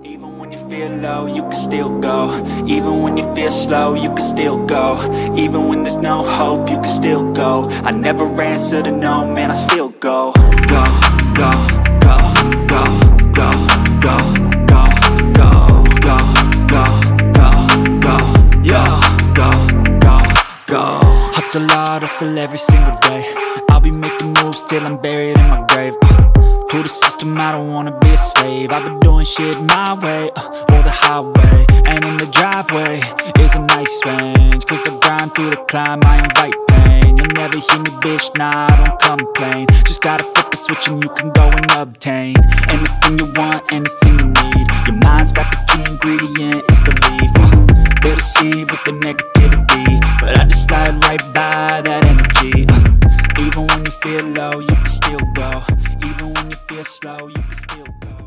Even when you feel low, you can still go. Even when you feel slow, you can still go. Even when there's no hope, you can still go. I never answer to no, man, I still go. Go, go, go, go, go, go, go, go, go, go, go, go, yeah, go, go, go. Hustle hard, hustle every single day. I'll be making moves till I'm buried in my grave. To the system, I don't wanna be a slave. I've been doing shit my way, or the highway. And in the driveway is a nice range, cause I grind through the climb, I invite pain. You'll never hear me, bitch, nah, I don't complain. Just gotta flip the switch and you can go and obtain anything you want, anything you need. Your mind's got the key ingredient, it's belief. They'll deceive with the negativity, but I just slide right by that energy. Even when you feel low, you can still go. Even when you feel slow, you can still go.